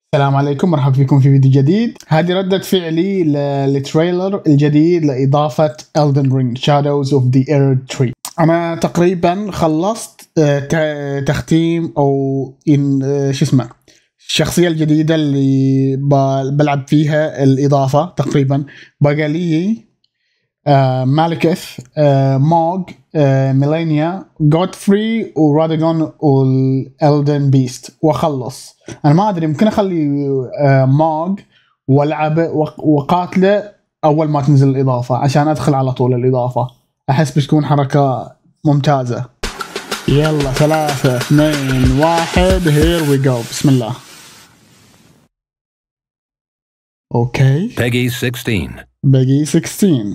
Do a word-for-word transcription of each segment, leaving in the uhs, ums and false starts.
السلام عليكم، مرحبا فيكم في فيديو جديد. هذه ردة فعلي للتريلر الجديد لإضافة Elden Ring Shadows of the Erd Tree. أنا تقريبا خلصت تختيم أو إن شو اسمه الشخصية الجديدة اللي بلعب فيها الإضافة. تقريبا بقى لي آه مالكث، آه موغ، آه ميلينيا، جودفري وراديغون والإلدن بيست وأخلص. أنا ما أدري، ممكن أخلي آه موغ والعبه وقاتله أول ما تنزل الإضافة عشان أدخل على طول الإضافة. أحس بتكون حركة ممتازة. يلا ثلاثة اثنين واحد here we go. بسم الله. أوكي. Peggy sixteen. Peggy sixteen.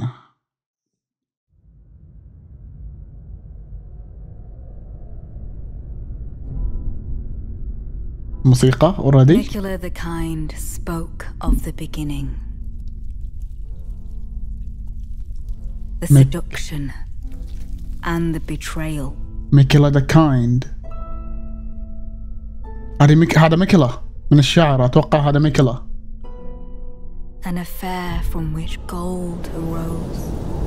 موسيقى already. Miquella the Kind spoke of the beginning. The Mic seduction and the betrayal. Miquella the Kind. هذه ميك هذا ميكيلا من الشعر، أتوقع هذا ميكيلا. An affair from which gold arose.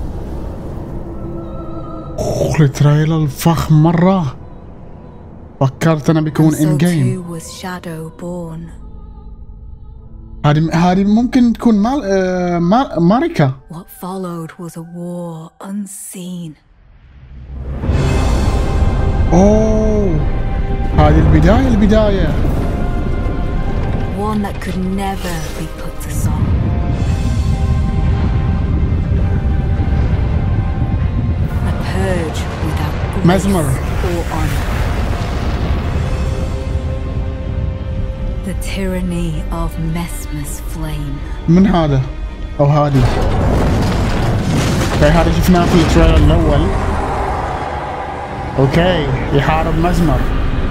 أوه التريلر الفخم مرة. فكرت أنا بيكون إن جيم. هذه هذه ممكن تكون مال آه مار ماريكا. What followed was a war unseen. أوه هذه البداية البداية. One that could never be put to song. A purge without grace مزمر. or honor. The tyranny of Messmer's flame. من هذا أو هذه؟ أوكي هذا شفناه في التريلر الأول. أوكي يحارب مزمر.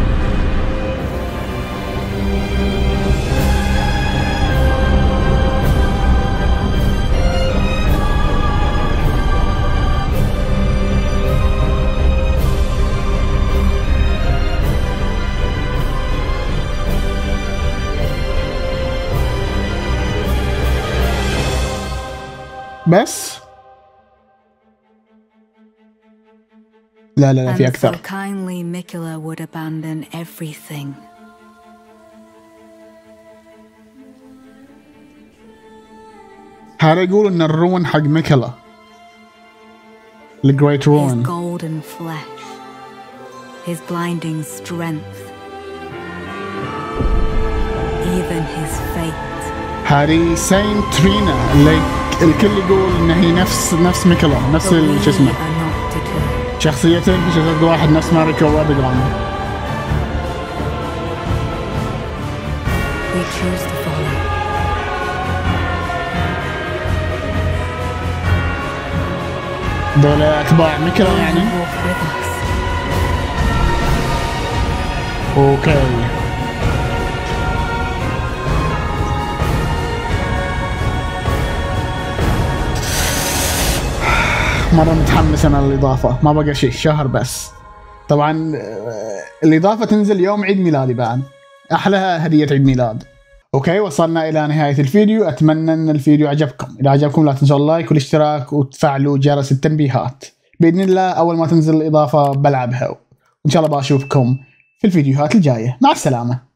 بس لا لا لا في أكثر. And so kindly Miquella would abandon everything. هذا يقول إن الرون حق ميكيلا. The Great Ruin. His golden flesh, his blinding strength, even his fate. هذه سين ترينا اللي الكل يقول إن هي نفس نفس ميكيلا، نفس شو اسمه شخصيتين في شخصية واحد، نفس ماريكا وراديغون. We choose to follow. دول أتباع ميكيلا يعني. أوكي. مرة متحمس أنا للإضافة، ما بقى شيء شهر بس. طبعا الإضافة تنزل يوم عيد ميلادي بعد، أحلى هدية عيد ميلاد. أوكي وصلنا إلى نهاية الفيديو، أتمنى أن الفيديو عجبكم. إذا عجبكم لا تنسوا اللايك والاشتراك وتفعلوا جرس التنبيهات. بإذن الله أول ما تنزل الإضافة بلعبها، وإن شاء الله بشوفكم في الفيديوهات الجاية. مع السلامة.